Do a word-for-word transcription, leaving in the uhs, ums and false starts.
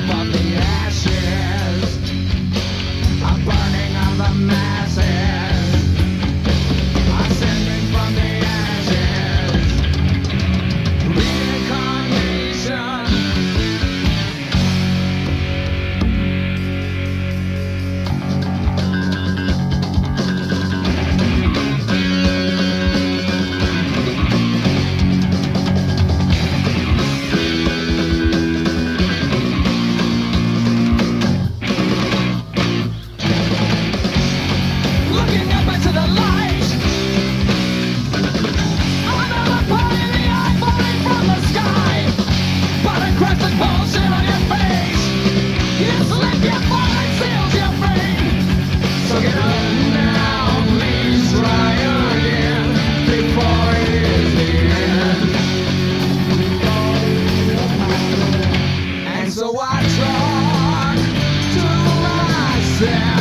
from the ashes. I'm burning of the masses. Ascending from the ashes. Reincarnation. Looking up into the light. Another pie in the eye falling from the sky. But a crescent bullshit on your face. You slip your fall and seals your brain. So get up now, please try again before it is the end. And so I talk to myself.